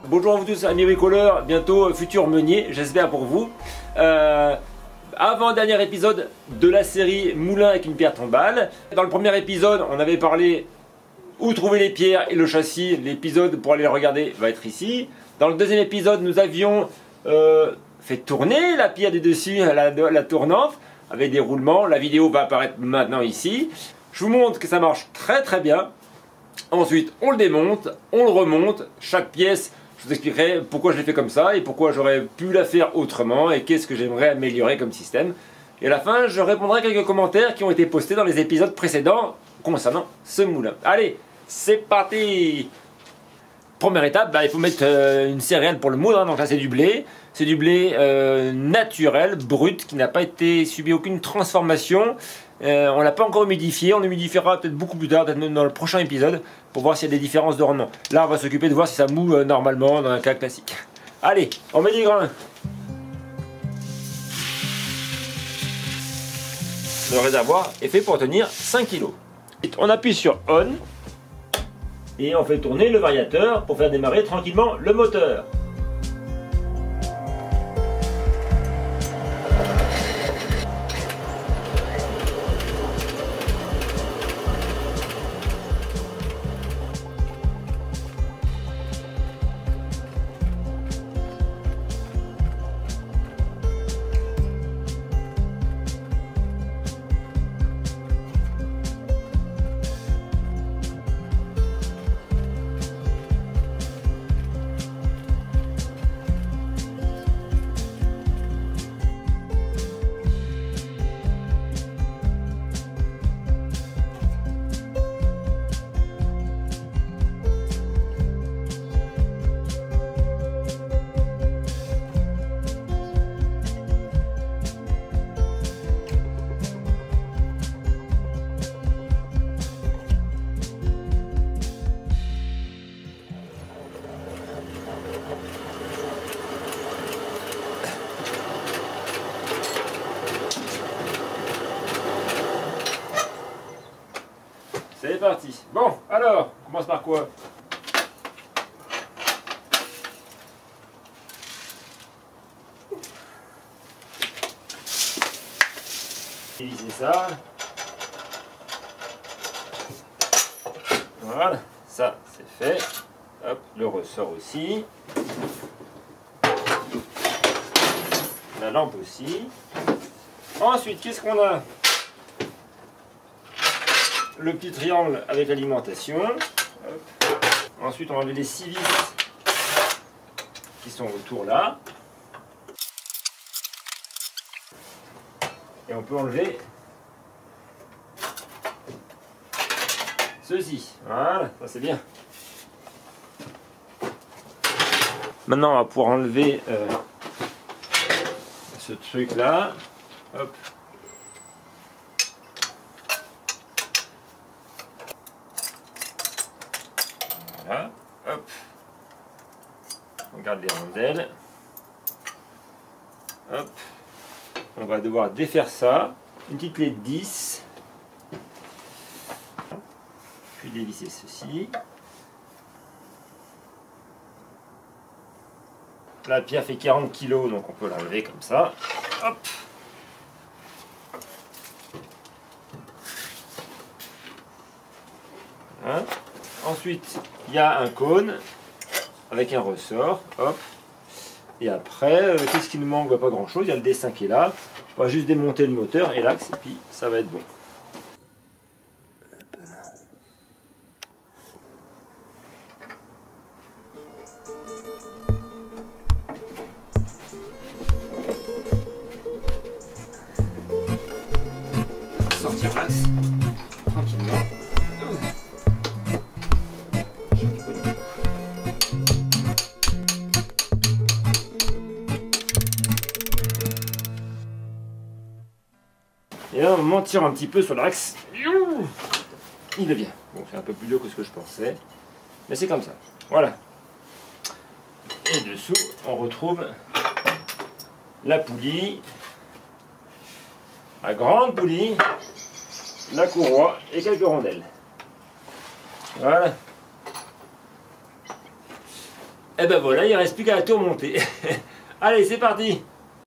Bonjour à vous tous, amis bricoleurs, bientôt futur meunier, j'espère pour vous. Avant-dernier épisode de la série Moulin avec une pierre tombale. Dans le premier épisode, on avait parlé où trouver les pierres et le châssis. L'épisode pour aller le regarder va être ici. Dans le deuxième épisode, nous avions fait tourner la pierre du dessus à la tournante avec des roulements. La vidéo va apparaître maintenant ici. Je vous montre que ça marche très bien. Ensuite, on le démonte, on le remonte, chaque pièce. Je vous expliquerai pourquoi je l'ai fait comme ça et pourquoi j'aurais pu la faire autrement et qu'est-ce que j'aimerais améliorer comme système. Et à la fin, je répondrai à quelques commentaires qui ont été postés dans les épisodes précédents concernant ce moulin. Allez, c'est parti! Première étape, il faut mettre une céréale pour le moudre, donc là c'est du blé. C'est du blé naturel, brut, qui n'a pas été subi aucune transformation. On l'a pas encore humidifié, on l'humidifiera peut-être beaucoup plus tard, peut-être même dans le prochain épisode, pour voir s'il y a des différences de rendement. Là on va s'occuper de voir si ça moue normalement dans un cas classique. Allez, on met du grain. Le réservoir est fait pour tenir 5 kg. On appuie sur ON et on fait tourner le variateur pour faire démarrer tranquillement le moteur. C'est parti. Bon, alors, on commence par quoi? Diviser ça. Voilà, ça c'est fait. Hop, le ressort aussi. La lampe aussi. Ensuite, qu'est-ce qu'on a? Le petit triangle avec l'alimentation. Ensuite, on va enlever les 6 vis qui sont autour là. Et on peut enlever ceci. Voilà, ça c'est bien. Maintenant, on va pouvoir enlever ce truc là. Hop. Voilà, hop, on garde les rondelles, hop, on va devoir défaire ça, une petite clé de 10, puis dévisser ceci. La pierre fait 40 kg, donc on peut l'enlever comme ça, hop. Voilà. Ensuite, il y a un cône avec un ressort, hop. Et après, qu'est-ce qui nous manque? Pas grand chose, il y a le dessin qui est là. On va juste démonter le moteur et l'axe, et puis ça va être bon. Sortir l'axe, tranquillement. Et là, on tire un petit peu sur l'axe. Il devient. Bon, c'est un peu plus dur que ce que je pensais. Mais c'est comme ça. Voilà. Et dessous, on retrouve la poulie. La grande poulie. La courroie et quelques rondelles. Voilà. Et ben voilà, il ne reste plus qu'à tout remonter. Allez, c'est parti.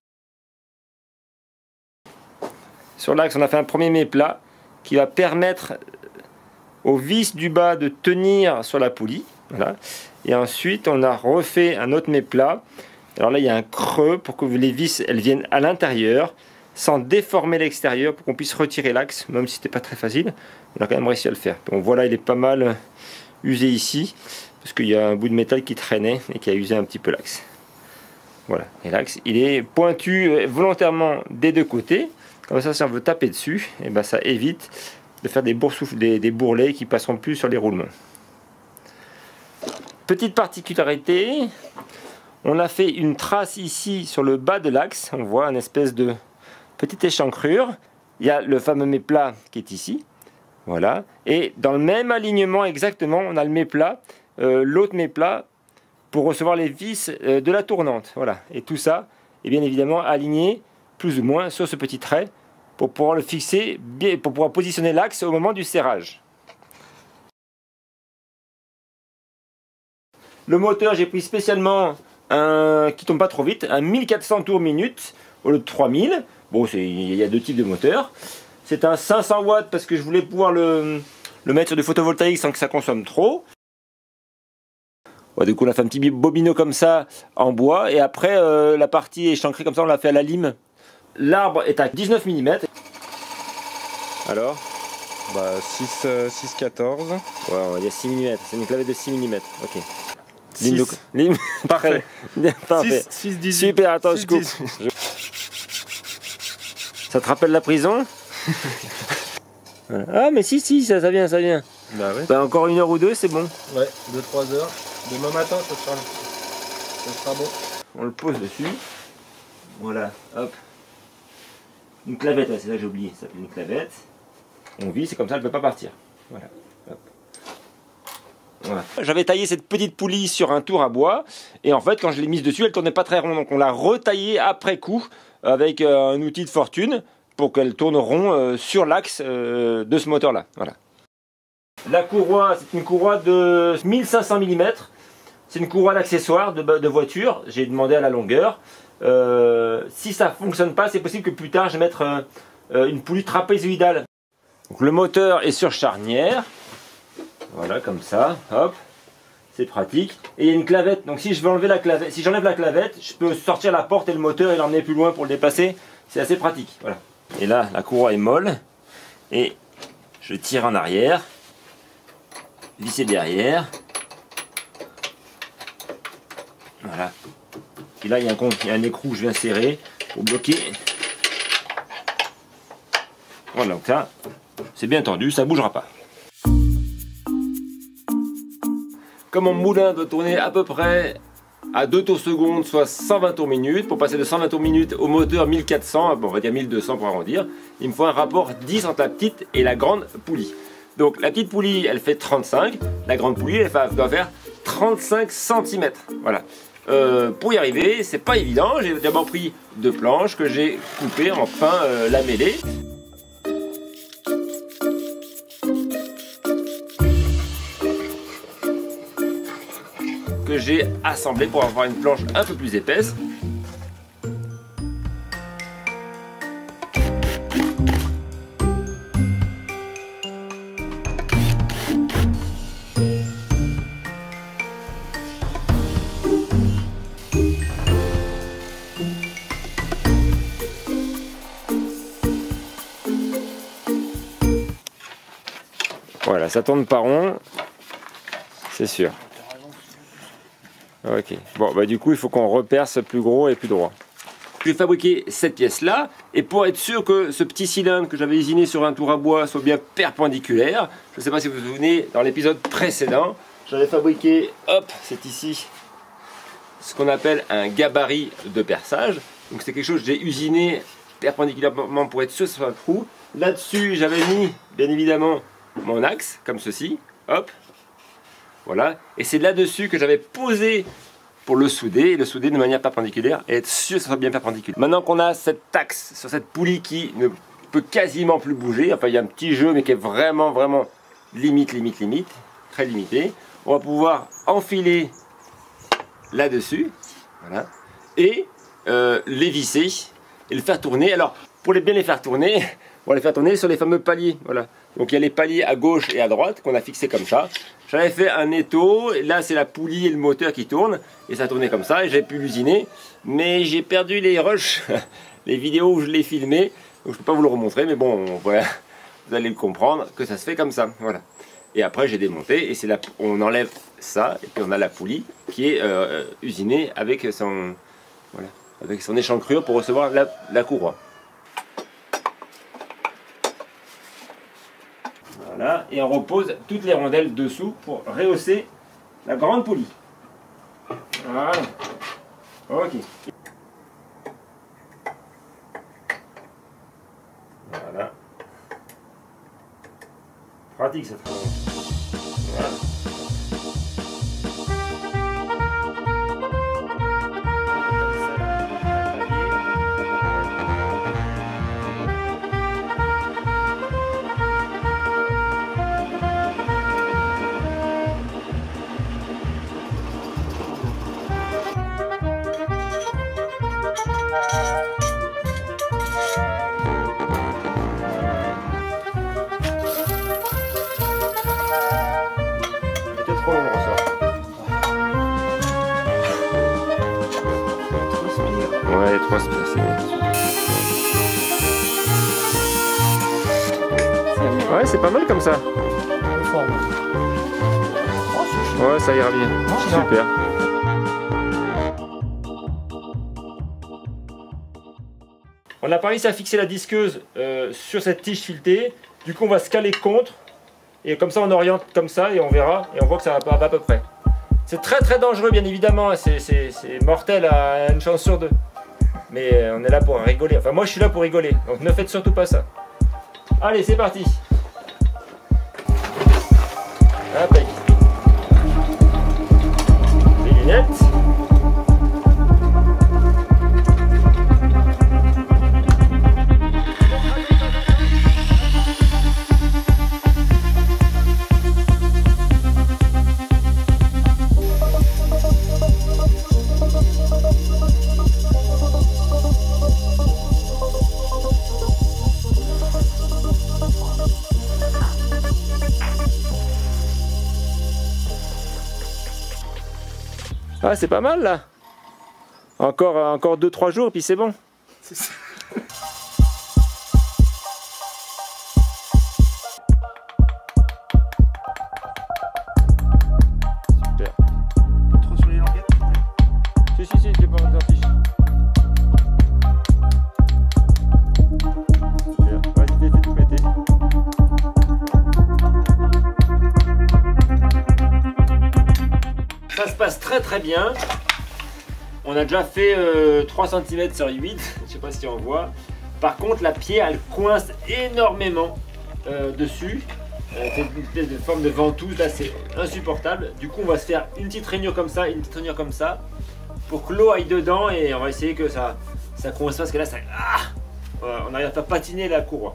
Sur l'axe, on a fait un premier méplat qui va permettre aux vis du bas de tenir sur la poulie. Voilà. Et ensuite, on a refait un autre méplat. Alors là, il y a un creux pour que les vis elles viennent à l'intérieur, sans déformer l'extérieur, pour qu'on puisse retirer l'axe, même si c'était pas très facile. On a quand même réussi à le faire. Donc voilà, il est pas mal usé ici, parce qu'il y a un bout de métal qui traînait et qui a usé un petit peu l'axe. Voilà. Et l'axe, il est pointu volontairement des deux côtés. Comme ça, si on veut taper dessus, et ben ça évite de faire des bourrelets qui passeront plus sur les roulements. Petite particularité, on a fait une trace ici sur le bas de l'axe. On voit une espèce de petite échancrure. Il y a le fameux méplat qui est ici. Voilà. Et dans le même alignement exactement, on a le méplat, l'autre méplat, pour recevoir les vis de la tournante. Voilà. Et tout ça est bien évidemment aligné plus ou moins sur ce petit trait pour pouvoir le fixer, pour pouvoir positionner l'axe au moment du serrage. Le moteur, j'ai pris spécialement un qui tombe pas trop vite, un 1400 tours minute au lieu de 3000. Bon, il y a deux types de moteurs. C'est un 500 watts parce que je voulais pouvoir le mettre sur du photovoltaïque sans que ça consomme trop. Ouais, du coup, on a fait un petit bobino comme ça en bois. Et après, la partie échancrée comme ça, on l'a fait à la lime. L'arbre est à 19 mm. Alors bah 6,14. Ouais, on va dire 6 mm. C'est une clavette de 6 mm. Ok. 6. Lime. Parfait. Parfait. 6, 18. Super, attends, je coupe. Ça te rappelle la prison? Voilà. Ah, mais si, ça vient, ça vient. Bah ouais. Bah, encore 1 heure ou 2, c'est bon. Ouais, 2-3 heures. Demain matin, ça sera bon. On le pose dessus. Voilà, hop. Une clavette, c'est ça que j'ai oublié, ça s'appelle une clavette. On vit, c'est comme ça, elle ne peut pas partir. Voilà. Hop. Voilà. J'avais taillé cette petite poulie sur un tour à bois, et en fait, quand je l'ai mise dessus, elle tournait pas très rond, donc on l'a retaillée après coup avec un outil de fortune pour qu'elle tourne rond sur l'axe de ce moteur-là. Voilà. La courroie, c'est une courroie de 1500 mm. C'est une courroie d'accessoire de voiture. J'ai demandé à la longueur. Si ça ne fonctionne pas, c'est possible que plus tard je vais mettre une poulie trapézoïdale. Donc, le moteur est sur charnière. Voilà, comme ça. Hop. C'est pratique. Et il y a une clavette. Donc si je veux enlever la clavette, si j'enlève la clavette, je peux sortir la porte et le moteur et l'emmener plus loin pour le déplacer. C'est assez pratique. Voilà. Et là, la courroie est molle. Et je tire en arrière. Visser derrière. Voilà. Et là, il y a un écrou que je viens serrer pour bloquer. Voilà, donc ça, c'est bien tendu, ça ne bougera pas. Comme mon moulin doit tourner à peu près à 2 tours secondes, soit 120 tours minutes, pour passer de 120 tours minutes au moteur 1400, bon, on va dire 1200 pour arrondir, il me faut un rapport 10 entre la petite et la grande poulie. Donc la petite poulie, elle fait 35, la grande poulie, elle doit faire 35 cm. Voilà. Pour y arriver, c'est pas évident. J'ai d'abord pris 2 planches que j'ai coupées en fin lamellé. Que j'ai assemblé pour avoir une planche un peu plus épaisse. Voilà, ça tourne pas rond, c'est sûr. Ok, bon bah du coup il faut qu'on reperce plus gros et plus droit. Je vais fabriquer cette pièce là, et pour être sûr que ce petit cylindre que j'avais usiné sur un tour à bois soit bien perpendiculaire, je ne sais pas si vous vous souvenez, dans l'épisode précédent, j'avais fabriqué, hop, c'est ici, ce qu'on appelle un gabarit de perçage. Donc c'est quelque chose que j'ai usiné perpendiculairement pour être sûr que ce soit un trou. Là-dessus j'avais mis bien évidemment mon axe, comme ceci, hop, voilà, et c'est là-dessus que j'avais posé pour le souder de manière perpendiculaire et être sûr que ça soit bien perpendiculaire. Maintenant qu'on a cet axe sur cette poulie qui ne peut quasiment plus bouger, enfin il y a un petit jeu mais qui est vraiment limite, très limité, on va pouvoir enfiler là-dessus, voilà, et les visser et le faire tourner. Alors, pour bien les faire tourner, on va les faire tourner sur les fameux paliers, voilà. Donc il y a les paliers à gauche et à droite qu'on a fixés comme ça. J'avais fait un étau, et là c'est la poulie et le moteur qui tournent, et ça tournait comme ça, et j'ai pu l'usiner, mais j'ai perdu les rushs, les vidéos où je l'ai filmé, donc je ne peux pas vous le remontrer, mais bon, voilà, vous allez le comprendre que ça se fait comme ça, voilà. Et après j'ai démonté, et c'est là, on enlève ça, et puis on a la poulie qui est usinée avec son, voilà, avec son échancrure pour recevoir la courroie. Voilà, et on repose toutes les rondelles dessous pour rehausser la grande poulie. Voilà. Ok. Voilà. Pratique cette fois. Voilà. On le ressort. Ouais, 3 semaines, c'est bien. Ouais, c'est pas mal comme ça. Ouais, ça ira bien. Super. On a pas réussi à fixer la disqueuse sur cette tige filetée. Du coup, on va se caler contre. Et comme ça on oriente comme ça et on verra et on voit que ça va à peu près. C'est très dangereux bien évidemment, c'est mortel à une chance sur deux. Mais on est là pour rigoler, enfin moi je suis là pour rigoler, donc ne faites surtout pas ça. Allez c'est parti. Hop, les lunettes. Ah c'est pas mal là. Encore 2-3 jours puis c'est bon. C'est ça. Super. Trop sur les languettes? Si, c'est pas mal d'affiche. Super. Vas-y, fais tout péter. Ça se passe très bien. On a déjà fait 3 cm sur 8, je sais pas si on voit. Par contre la pierre elle coince énormément dessus. C'est une espèce de forme de ventouse, là c'est insupportable. Du coup on va se faire une petite rainure comme ça, une petite rainure comme ça, pour que l'eau aille dedans et on va essayer que ça coince pas parce que là ça... Ah voilà, on arrive à faire patiner la courroie.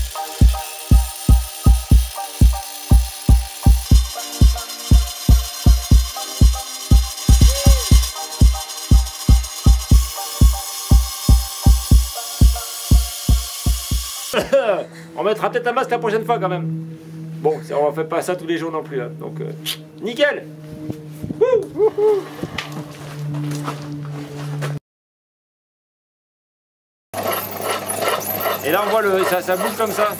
On mettra peut-être un masque la prochaine fois quand même. Bon, on ne fait pas ça tous les jours non plus. Hein. Donc, nickel. Et là on voit ça bouge comme ça.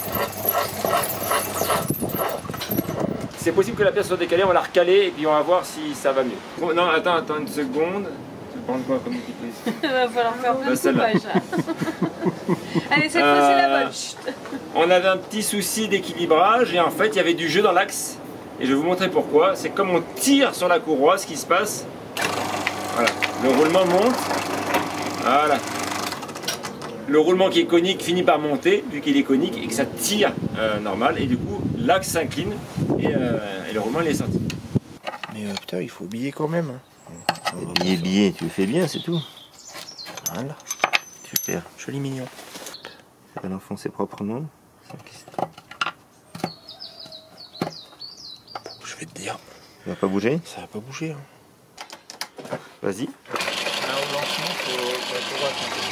C'est possible que la pièce soit décalée, on va la recaler et puis on va voir si ça va mieux. Bon, non, attends une seconde. Tu prends quoi comme équipement? Il va falloir faire plein de coupages. Allez, cette fois c'est la bonne. On avait un petit souci d'équilibrage et en fait il y avait du jeu dans l'axe. Et je vais vous montrer pourquoi. C'est comme on tire sur la courroie, ce qui se passe. Voilà, le roulement monte. Voilà. Le roulement qui est conique finit par monter, vu qu'il est conique et que ça tire normal. Et du coup, l'axe s'incline et le roulement il est sorti. Mais putain, il faut oublier quand même. Billet, tu le fais bien, c'est tout. Voilà. Super. Joli mignon. Ça va l'enfoncer proprement. Je vais te dire. Ça va pas bouger? Ça va pas bouger. Hein. Vas-y. Là, au lancement, faut être droit.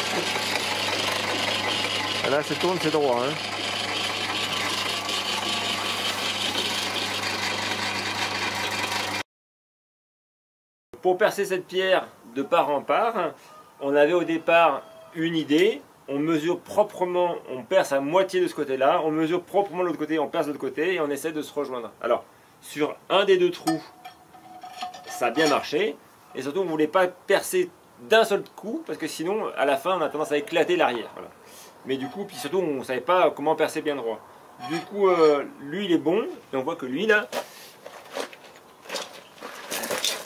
Ah, là, ça tourne, c'est droit. Hein. Pour percer cette pierre de part en part, on avait au départ une idée. On mesure proprement, on perce à moitié de ce côté-là, on mesure proprement de l'autre côté, on perce de l'autre côté et on essaie de se rejoindre. Alors, sur un des deux trous, ça a bien marché. Et surtout, on ne voulait pas percer d'un seul coup, parce que sinon, à la fin, on a tendance à éclater l'arrière. Voilà. Mais du coup, puis surtout, on ne savait pas comment percer bien droit. Du coup, lui, il est bon, et on voit que lui, là, je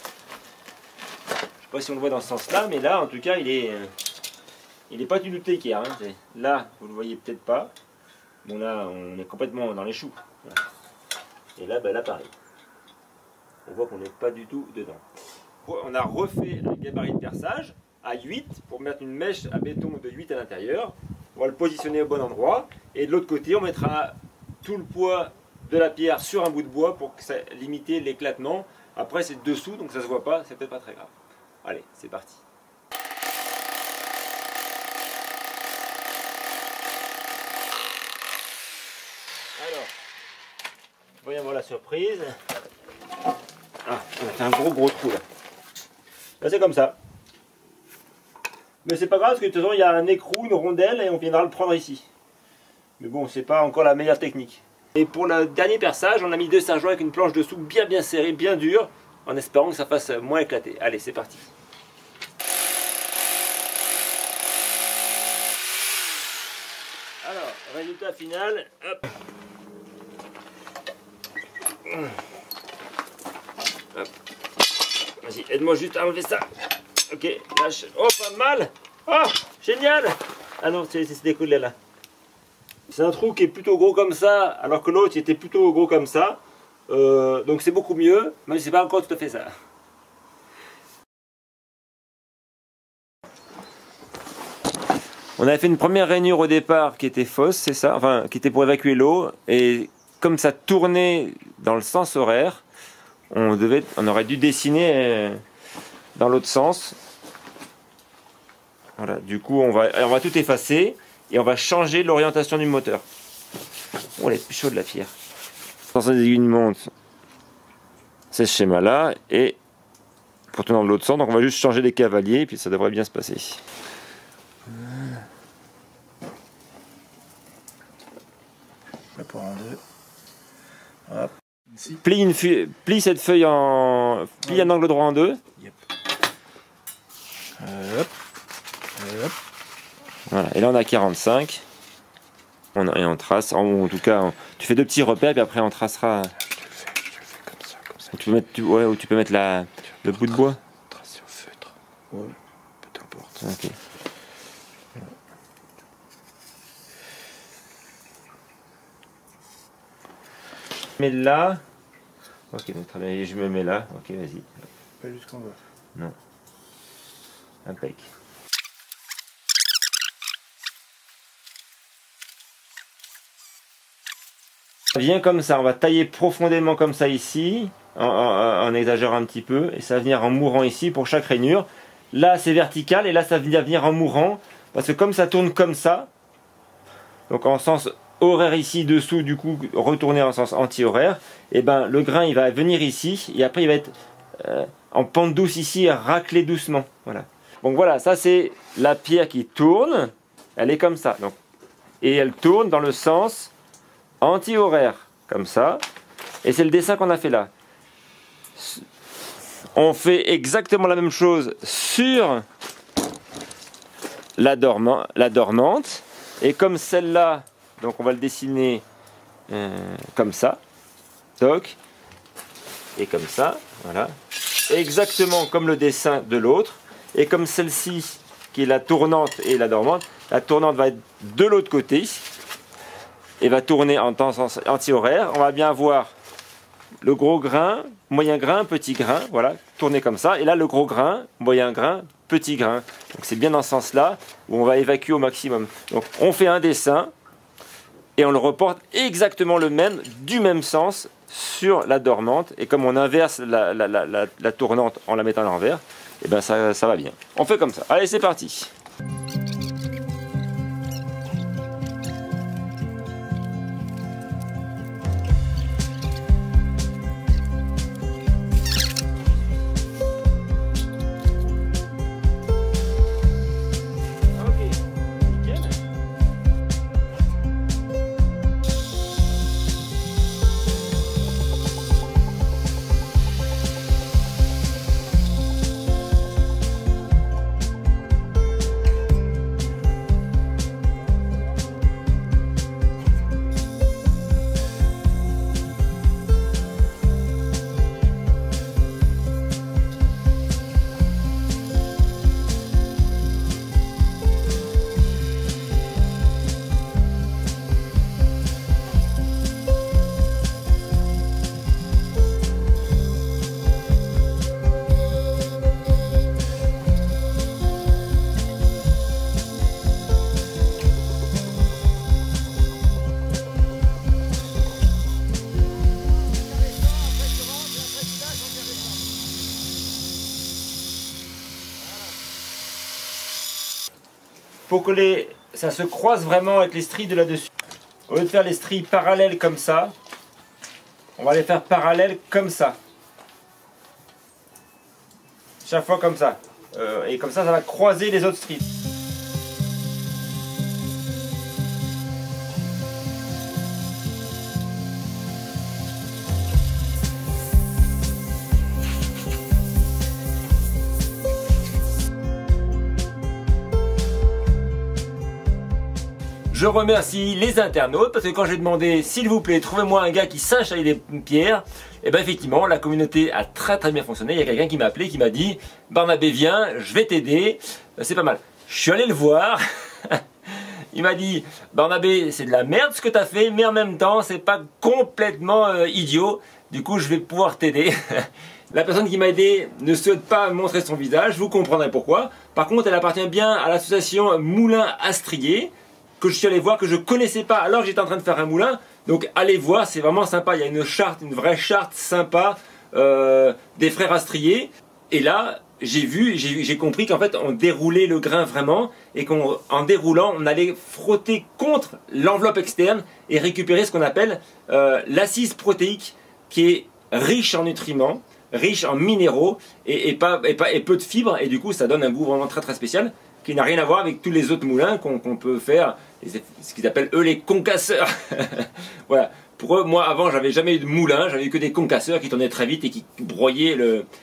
sais pas si on le voit dans ce sens-là, mais là, en tout cas, il est pas du tout équerre. Hein. Là, vous le voyez peut-être pas. Bon, là, on est complètement dans les choux. Voilà. Et là, ben, là, pareil. On voit qu'on n'est pas du tout dedans. On a refait un gabarit de perçage à 8 pour mettre une mèche à béton de 8 à l'intérieur. On va le positionner au bon endroit. Et de l'autre côté, on mettra tout le poids de la pierre sur un bout de bois pour que ça limiter l'éclatement. Après, c'est dessous, donc ça se voit pas, c'est peut-être pas très grave. Allez, c'est parti. Alors, voyons voir la surprise. Ah, on a fait un gros trou là. Là c'est comme ça. Mais c'est pas grave parce que de toute façon il y a un écrou, une rondelle et on viendra le prendre ici. Mais bon, c'est pas encore la meilleure technique. Et pour le dernier perçage, on a mis 2 serre-joints avec une planche dessous bien serrée, bien dure, en espérant que ça fasse moins éclater. Allez, c'est parti. Alors, résultat final, hop. Hop. Vas-y, aide-moi juste à enlever ça. Ok, lâche. Oh, pas mal. Oh, génial. Ah non, c'est décollé là. C'est un trou qui est plutôt gros comme ça, alors que l'autre était plutôt gros comme ça. Donc c'est beaucoup mieux, même si c'est pas encore tout à fait ça. On avait fait une première rainure au départ qui était fausse, c'est ça, enfin qui était pour évacuer l'eau. Et comme ça tournait dans le sens horaire, on aurait dû dessiner dans l'autre sens. Voilà, du coup on va tout effacer et on va changer l'orientation du moteur. Oh, elle est plus chaude la pierre. Dans des aiguilles monte, c'est ce schéma là, et pour tourner dans l'autre sens, donc on va juste changer les cavaliers et puis ça devrait bien se passer. Je prends en deux. Hop. Ici. Plie cette feuille en... Plie un angle droit en deux. Yep. Hop. Hop. Voilà, et là on a 45. Et on trace, en tout cas, tu fais 2 petits repères, puis après on tracera. Je le fais comme ça. Tu peux mettre, ouais, ou tu peux mettre le bout de bois. Tracer au feutre. Ouais, peu importe. Ok. Mais là. Ok, donc très bien, je me mets là. Ok, vas-y. Pas jusqu'en bas. Non. Impec. Vient comme ça, on va tailler profondément comme ça ici, en exagérant un petit peu, et ça va venir en mourant ici pour chaque rainure. Là c'est vertical et là ça va venir en mourant, parce que comme ça tourne comme ça, donc en sens horaire ici dessous, du coup retourner en sens anti-horaire, et ben le grain il va venir ici, et après il va être en pente douce ici, racler doucement. Voilà. Donc voilà, ça c'est la pierre qui tourne, elle est comme ça, donc, et elle tourne dans le sens anti-horaire, comme ça, et c'est le dessin qu'on a fait là. On fait exactement la même chose sur la dormante, et comme celle-là, donc on va le dessiner comme ça, toc, et comme ça, voilà, exactement comme le dessin de l'autre, et comme celle-ci, qui est la tournante et la dormante, la tournante va être de l'autre côté, et va tourner en sens anti-horaire. On va bien voir le gros grain, moyen grain, petit grain, voilà, tourner comme ça. Et là, le gros grain, moyen grain, petit grain. Donc c'est bien dans ce sens-là où on va évacuer au maximum. Donc on fait un dessin et on le reporte exactement le même, du même sens sur la dormante. Et comme on inverse la tournante en la mettant à l'envers, et ben ça va bien. On fait comme ça. Allez, c'est parti. Pour que ça se croise vraiment avec les stries de là-dessus. Au lieu de faire les stries parallèles comme ça, on va les faire parallèles comme ça. Chaque fois comme ça. Et comme ça va croiser les autres stries. Je remercie les internautes parce que quand j'ai demandé s'il vous plaît trouvez-moi un gars qui sache tailler des pierres, et bien effectivement la communauté a très bien fonctionné. Il y a quelqu'un qui m'a appelé, qui m'a dit Barnabé viens, je vais t'aider, c'est pas mal. Je suis allé le voir, il m'a dit Barnabé c'est de la merde ce que tu as fait mais en même temps c'est pas complètement idiot, du coup je vais pouvoir t'aider. La personne qui m'a aidé ne souhaite pas montrer son visage, vous comprendrez pourquoi. Par contre elle appartient bien à l'association Moulin Astrier, que je suis allé voir, que je connaissais pas alors que j'étais en train de faire un moulin. Donc allez voir, c'est vraiment sympa. Il y a une charte, une vraie charte sympa des frères Astrier. Et là, j'ai compris qu'en fait on déroulait le grain vraiment et qu'en déroulant, on allait frotter contre l'enveloppe externe et récupérer ce qu'on appelle l'assise protéique qui est riche en nutriments, riche en minéraux et peu de fibres. Et du coup, ça donne un goût vraiment très spécial qui n'a rien à voir avec tous les autres moulins qu'on peut faire, ce qu'ils appellent eux les concasseurs. Voilà. Pour eux, moi avant j'avais jamais eu de moulin, j'avais eu que des concasseurs qui tournaient très vite et qui broyaient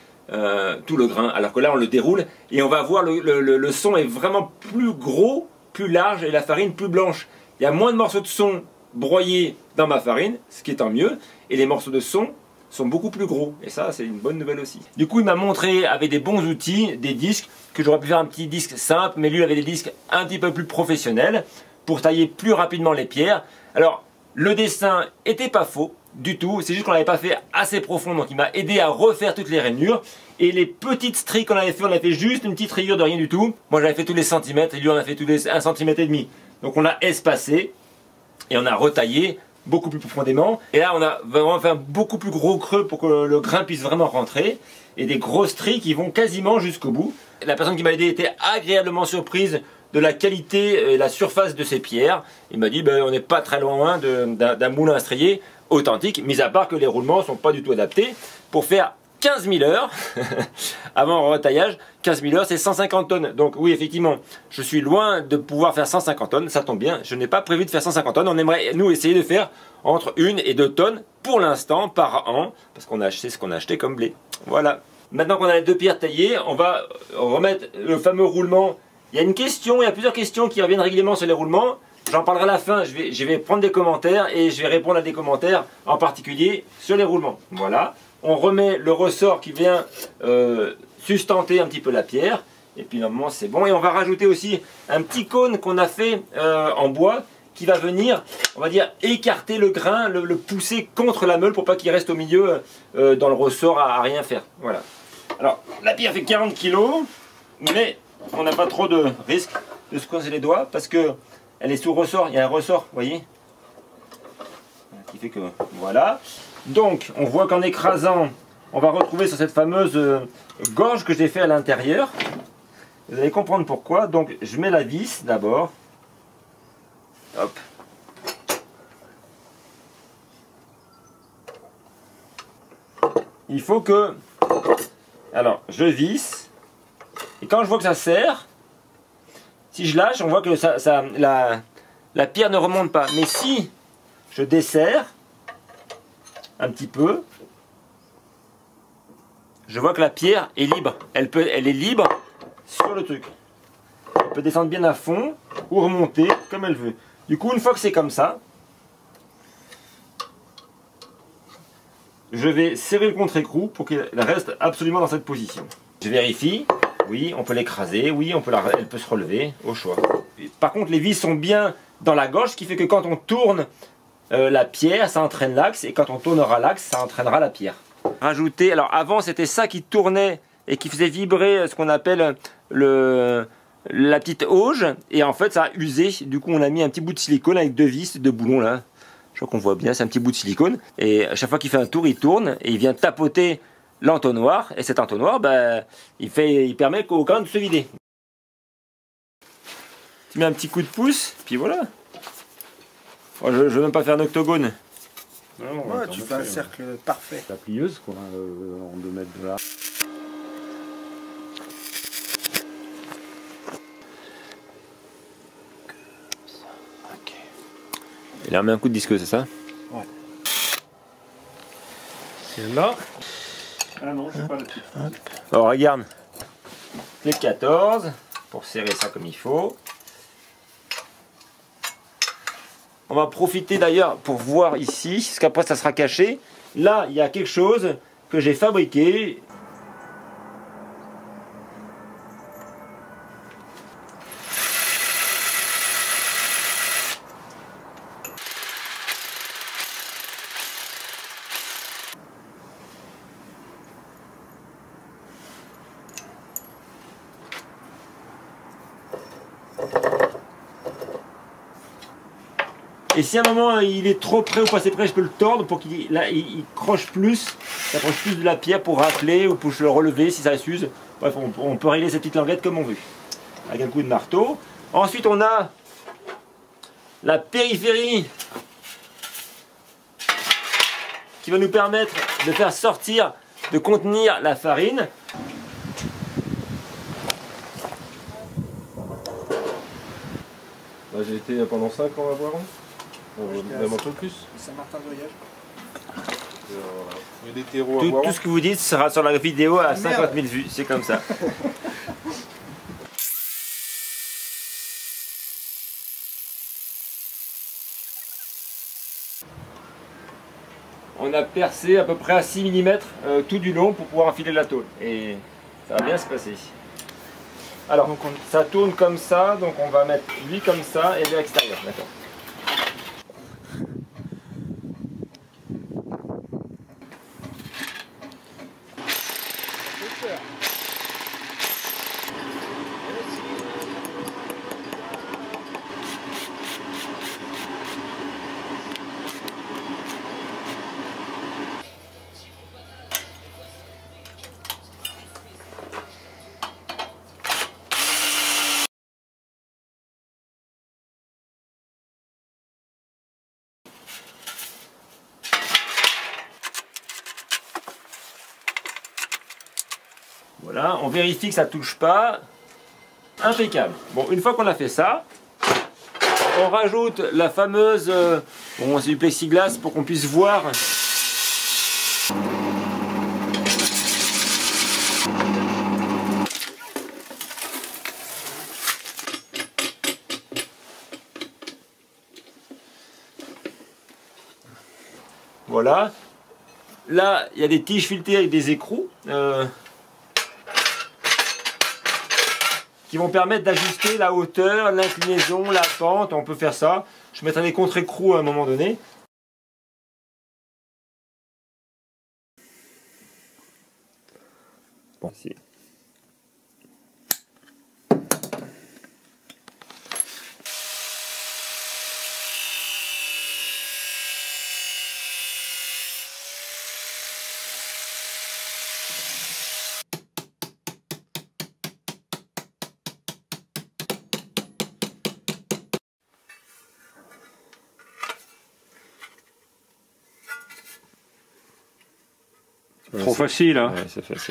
tout le grain. Alors que là on le déroule et on va voir le son est vraiment plus gros, plus large et la farine plus blanche. Il y a moins de morceaux de son broyés dans ma farine, ce qui est tant mieux, et les morceaux de son sont beaucoup plus gros et ça c'est une bonne nouvelle aussi. Du coup il m'a montré avec des bons outils, des disques, que j'aurais pu faire un petit disque simple, mais lui il avait des disques un petit peu plus professionnels pour tailler plus rapidement les pierres. Alors le dessin était pas faux du tout, c'est juste qu'on l'avait pas fait assez profond, donc il m'a aidé à refaire toutes les rainures. Et les petites stries qu'on avait fait, on a fait juste une petite rayure de rien du tout. Moi j'avais fait tous les centimètres et lui on a fait tous les 1,5 cm. Donc on a espacé et on a retaillé beaucoup plus profondément. Et là on a vraiment fait un beaucoup plus gros creux pour que le grain puisse vraiment rentrer. Et des grosses stries qui vont quasiment jusqu'au bout. La personne qui m'a aidé était agréablement surprise de la qualité et la surface de ces pierres. Il m'a dit ben, on n'est pas très loin d'un moulin à strier authentique, mis à part que les roulements ne sont pas du tout adaptés pour faire 15 000 heures avant le retaillage. 15 000 heures c'est 150 tonnes, donc oui effectivement je suis loin de pouvoir faire 150 tonnes, ça tombe bien, je n'ai pas prévu de faire 150 tonnes, on aimerait nous essayer de faire entre 1 et 2 tonnes pour l'instant par an, parce qu'on a acheté ce qu'on a acheté comme blé. Voilà, maintenant qu'on a les deux pierres taillées, on va remettre le fameux roulement. Il y a une question, il y a plusieurs questions qui reviennent régulièrement sur les roulements. J'en parlerai à la fin, je vais prendre des commentaires et je vais répondre à des commentaires en particulier sur les roulements. Voilà, on remet le ressort qui vient sustenter un petit peu la pierre et puis normalement c'est bon. Et on va rajouter aussi un petit cône qu'on a fait en bois qui va venir, on va dire, écarter le grain, le pousser contre la meule pour pas qu'il reste au milieu dans le ressort à rien faire. Voilà. Alors la pierre fait 40 kg, mais on n'a pas trop de risque de se coincer les doigts parce que elle est sous ressort, il y a un ressort, vous voyez, qui fait que voilà. Donc on voit qu'en écrasant on va retrouver sur cette fameuse gorge que j'ai fait à l'intérieur. Vous allez comprendre pourquoi. Donc je mets la vis d'abord. Hop. Il faut que... Alors, je visse. Et quand je vois que ça serre, si je lâche, on voit que la pierre ne remonte pas. Mais si je desserre un petit peu, je vois que la pierre est libre. Elle est libre sur le truc. Elle peut descendre bien à fond ou remonter comme elle veut. Du coup, une fois que c'est comme ça, je vais serrer le contre-écrou pour qu'elle reste absolument dans cette position. Je vérifie. Oui, on peut l'écraser. Oui, elle peut se relever au choix. Par contre, les vis sont bien dans la gauche, ce qui fait que quand on tourne la pierre, ça entraîne l'axe. Et quand on tournera l'axe, ça entraînera la pierre. Rajouter. Alors avant, c'était ça qui tournait et qui faisait vibrer ce qu'on appelle la petite auge. Et en fait, ça a usé. Du coup, on a mis un petit bout de silicone avec 2 vis, 2 boulons là. Je crois qu'on voit bien, c'est un petit bout de silicone. Et à chaque fois qu'il fait un tour, il tourne et il vient tapoter l'entonnoir. Et cet entonnoir, ben, il permet au grain de se vider. Tu mets un petit coup de pouce, puis voilà. Oh, je ne veux même pas faire un octogone. Non, ouais, tu fais un cercle parfait. La plieuse, quoi, en 2 mètres de là. Et là, on met un coup de disque, c'est ça? Ouais. C'est là. Ah non, je sais pas la petite. Alors, regarde. Clé 14, pour serrer ça comme il faut. On va profiter d'ailleurs pour voir ici, parce qu'après ça sera caché. Là, il y a quelque chose que j'ai fabriqué. Et si à un moment il est trop près ou pas assez près, je peux le tordre pour qu'il croche plus, s'approche plus de la pierre pour racler ou pour le relever si ça s'use. Bref, on peut régler cette petite languette comme on veut, avec un coup de marteau. Ensuite, on a la périphérie qui va nous permettre de faire sortir, de contenir la farine. J'ai été pendant 5 ans à Voiron. Même un peu plus. Saint-Martin-de-Voyage. Il y a des terreaux à Voiron. Tout ce que vous dites sera sur la vidéo à 50 000 vues, c'est comme ça. On a percé à peu près à 6 mm tout du long pour pouvoir enfiler la tôle. Et ça va bien se passer. Alors, donc ça tourne comme ça, donc on va mettre lui comme ça et lui à l'extérieur. D'accord. Voilà, on vérifie que ça ne touche pas. Impeccable. Bon, une fois qu'on a fait ça, on rajoute la fameuse... bon, c'est du plexiglas pour qu'on puisse voir. Voilà. Là, il y a des tiges filetées avec des écrous. Qui vont permettre d'ajuster la hauteur, l'inclinaison, la pente. On peut faire ça. Je mettrai des contre-écrous à un moment donné. Bon, si. Trop facile, hein. Ouais, c'est facile.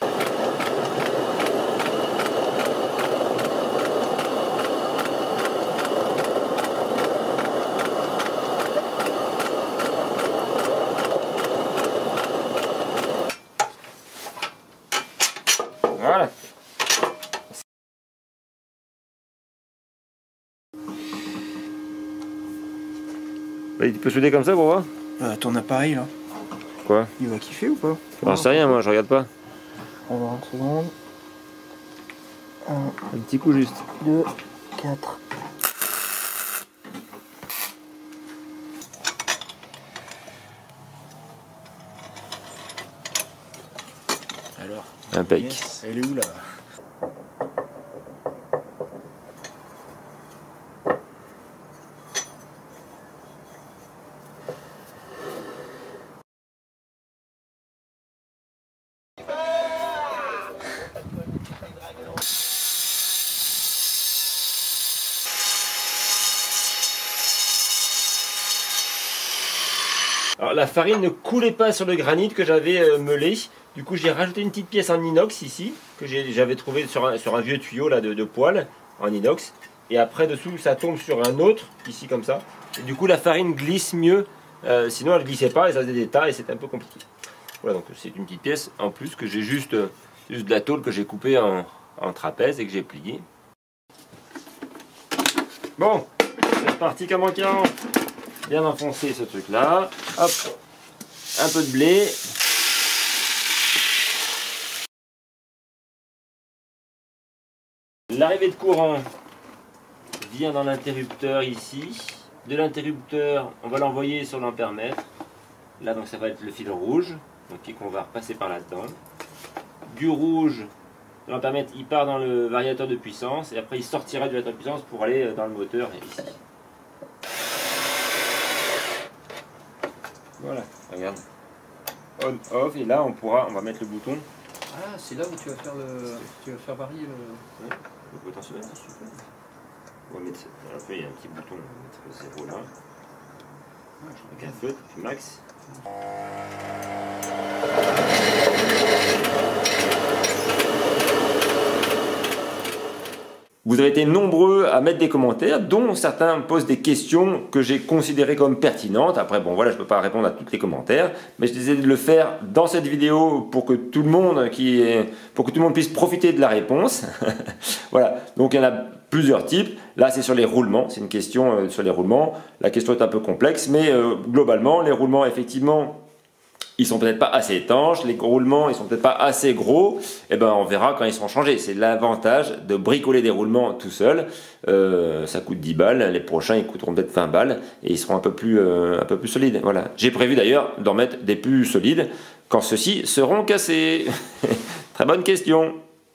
Voilà. Tu peux souder comme ça pour voir? Ton appareil là, Quoi? il va kiffer ou pas? J'en sais rien, moi, je regarde pas. On va voir une seconde. Un petit coup juste. 2, 4. Alors, Impec. yes, elle est où là? Alors la farine ne coulait pas sur le granit que j'avais meulé. Du coup j'ai rajouté une petite pièce en inox ici, que j'avais trouvé sur un vieux tuyau là, de poêle en inox. Et après dessous ça tombe sur un autre, ici comme ça. Et du coup la farine glisse mieux, sinon elle glissait pas et ça faisait des tas et c'était un peu compliqué. Voilà, donc c'est une petite pièce en plus que j'ai juste de la tôle que j'ai coupée en trapèze et que j'ai plié. Bon, c'est parti comme en 40. Bien enfoncer ce truc là, hop, un peu de blé. L'arrivée de courant vient dans l'interrupteur ici. De l'interrupteur, on va l'envoyer sur l'ampèremètre. Là donc ça va être le fil rouge, donc qu'on va repasser par là-dedans. Du rouge de l'ampèremètre, il part dans le variateur de puissance et après il sortira du variateur de puissance pour aller dans le moteur ici. Voilà, regarde. On, off, et là on va mettre le bouton. Ah, c'est là où tu vas faire varier le... Ouais, le potentiel. Super. On va mettre, alors il y a un petit bouton, on va mettre 0 là. Avec un feutre, max. Vous avez été nombreux à mettre des commentaires, dont certains posent des questions que j'ai considérées comme pertinentes. Après, bon voilà, je ne peux pas répondre à tous les commentaires, mais je décide de le faire dans cette vidéo pour que tout le monde puisse profiter de la réponse. Voilà, donc il y en a plusieurs types. Là, c'est sur les roulements, c'est une question sur les roulements. La question est un peu complexe, mais globalement, les roulements, effectivement, ils sont peut-être pas assez étanches, les roulements ils sont peut-être pas assez gros, et ben on verra quand ils seront changés. C'est l'avantage de bricoler des roulements tout seul. Ça coûte 10 balles, les prochains ils coûteront peut-être 20 balles et ils seront un peu plus solides. Voilà. J'ai prévu d'ailleurs d'en mettre des plus solides quand ceux-ci seront cassés. Très bonne question.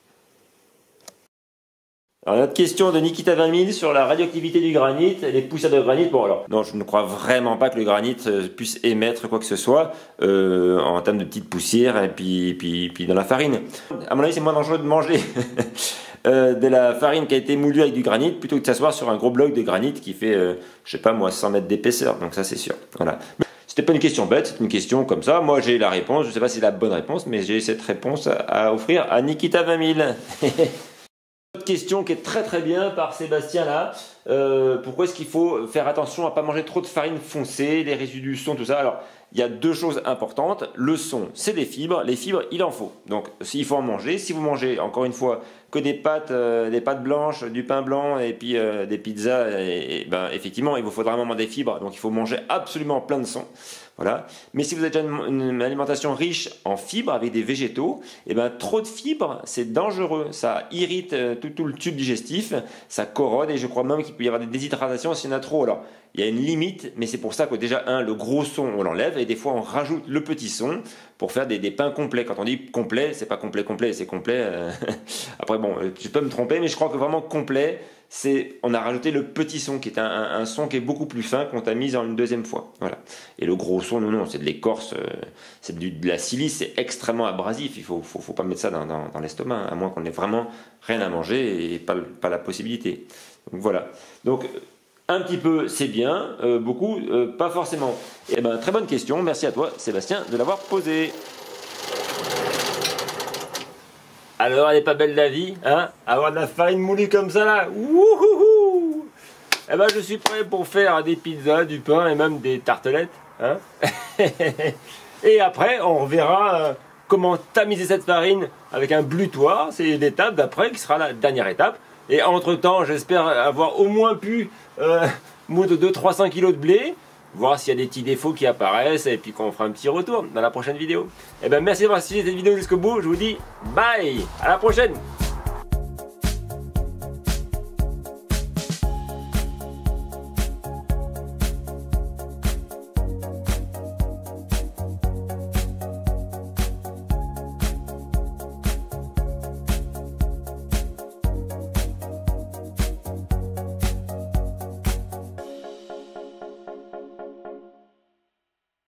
Alors notre question de Nikita 20000 sur la radioactivité du granit, les poussières de granit. Bon alors, non, je ne crois vraiment pas que le granit puisse émettre quoi que ce soit en termes de petites poussières et puis dans la farine. À mon avis, c'est moins dangereux de manger de la farine qui a été moulue avec du granit plutôt que de s'asseoir sur un gros bloc de granit qui fait, je sais pas moi, 100 mètres d'épaisseur. Donc ça c'est sûr. Voilà. C'était pas une question bête, c'est une question comme ça. Moi j'ai la réponse, je sais pas si c'est la bonne réponse, mais j'ai cette réponse à offrir à Nikita 20000. Autre question qui est très bien par Sébastien là, pourquoi est-ce qu'il faut faire attention à ne pas manger trop de farine foncée, les résidus son, tout ça. Alors il y a deux choses importantes, le son c'est des fibres, les fibres il en faut, donc il faut en manger. Si vous mangez encore une fois que des pâtes blanches, du pain blanc et puis des pizzas, et ben, effectivement il vous faudra un moment des fibres, donc il faut manger absolument plein de son. Voilà. Mais si vous avez déjà une alimentation riche en fibres avec des végétaux, et ben, trop de fibres c'est dangereux, ça irrite tout le tube digestif, ça corrode et je crois même qu'il peut y avoir des déshydratations s'il y en a trop. Alors il y a une limite, mais c'est pour ça que déjà le gros son on l'enlève et des fois on rajoute le petit son pour faire des pains complets. Quand on dit complet, c'est pas complet, c'est complet. Après bon, je peux me tromper, mais je crois que vraiment complet, on a rajouté le petit son qui est un son qui est beaucoup plus fin qu'on t'a mis en une deuxième fois. Voilà. Et le gros son, non, c'est de l'écorce, c'est de la silice, c'est extrêmement abrasif. Il faut pas mettre ça dans l'estomac, à moins qu'on ait vraiment rien à manger et pas la possibilité. Donc voilà. Donc un petit peu, c'est bien, beaucoup, pas forcément. Et ben, très bonne question, merci à toi Sébastien de l'avoir posée. Alors, elle est pas belle la vie, hein? Avoir de la farine moulue comme ça là, wouhouhou! Eh ben, je suis prêt pour faire des pizzas, du pain et même des tartelettes, hein? Et après, on verra comment tamiser cette farine avec un blutoir. C'est l'étape d'après qui sera la dernière étape. Et entre-temps, j'espère avoir au moins pu moudre 200-300 kg de blé, voir s'il y a des petits défauts qui apparaissent, et puis qu'on fera un petit retour dans la prochaine vidéo. Et ben merci d'avoir suivi cette vidéo jusqu'au bout, je vous dis bye, à la prochaine.